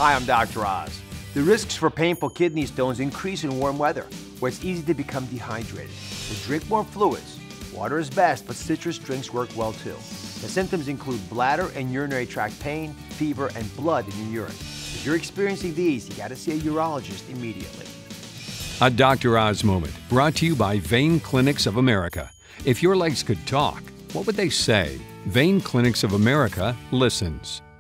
Hi, I'm Dr. Oz. The risks for painful kidney stones increase in warm weather, where it's easy to become dehydrated. So drink more fluids. Water is best, but citrus drinks work well too. The symptoms include bladder and urinary tract pain, fever, and blood in your urine. If you're experiencing these, you gotta see a urologist immediately. A Dr. Oz moment, brought to you by Vein Clinics of America. If your legs could talk, what would they say? Vein Clinics of America listens.